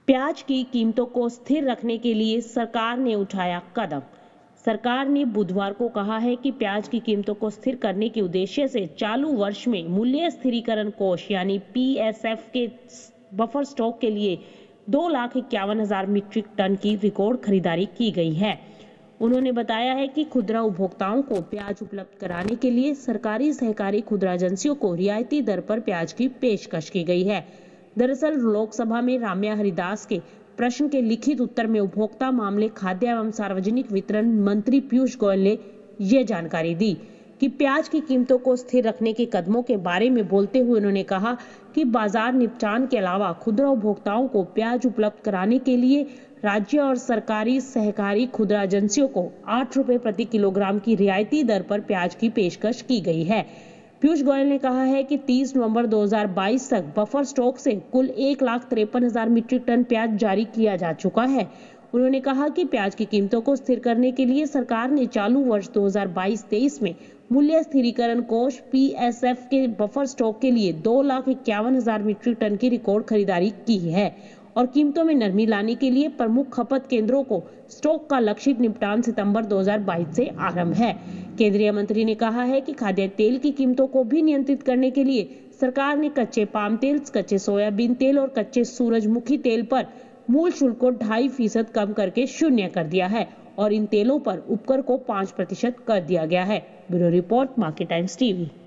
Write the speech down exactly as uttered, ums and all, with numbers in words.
प्याज की कीमतों को स्थिर रखने के लिए सरकार ने उठाया कदम। सरकार ने बुधवार को कहा है कि प्याज की कीमतों को स्थिर करने के उद्देश्य से चालू वर्ष में मूल्य स्थिरीकरण कोष यानी पी एस एफ के बफर स्टॉक के लिए दो लाख इक्यावन हजार मीट्रिक टन की रिकॉर्ड खरीदारी की गई है। उन्होंने बताया है कि खुदरा उपभोक्ताओं को प्याज उपलब्ध कराने के लिए सरकारी सहकारी खुदरा एजेंसियों को रियायती दर पर प्याज की पेशकश की गई है। दरअसल लोकसभा में राम्या हरिदास के प्रश्न के लिखित उत्तर में उपभोक्ता मामले, खाद्य एवं सार्वजनिक वितरण मंत्री पीयूष गोयल ने ये जानकारी दी कि प्याज की कीमतों को स्थिर रखने के कदमों के बारे में बोलते हुए उन्होंने कहा कि बाजार निपटान के अलावा खुदरा उपभोक्ताओं को प्याज उपलब्ध कराने के लिए राज्य और सरकारी सहकारी खुदरा एजेंसियों को आठ रुपए प्रति किलोग्राम की रियायती दर पर प्याज की पेशकश की गई है। पीयूष गोयल ने कहा है कि तीस नवंबर दो हज़ार बाईस तक बफर स्टॉक से कुल एक लाख तिरपन हजार मीट्रिक टन प्याज जारी किया जा चुका है। उन्होंने कहा कि प्याज की कीमतों को स्थिर करने के लिए सरकार ने चालू वर्ष दो हज़ार बाईस तेईस में मूल्य स्थिरीकरण कोष पी एस एफ के बफर स्टॉक के लिए दो लाख इक्यावन हजार मीट्रिक टन की रिकॉर्ड खरीदारी की है और कीमतों में नरमी लाने के लिए प्रमुख खपत केंद्रों को स्टॉक का लक्षित निपटान सितंबर दो हज़ार बाईस से आरंभ है। केंद्रीय मंत्री ने कहा है कि खाद्य तेल की कीमतों को भी नियंत्रित करने के लिए सरकार ने कच्चे पाम तेल, कच्चे सोयाबीन तेल और कच्चे सूरजमुखी तेल पर मूल शुल्क को ढाई फीसद कम करके शून्य कर दिया है और इन तेलों पर उपकर को पाँच प्रतिशत कर दिया गया है। Bureau report, market times TV.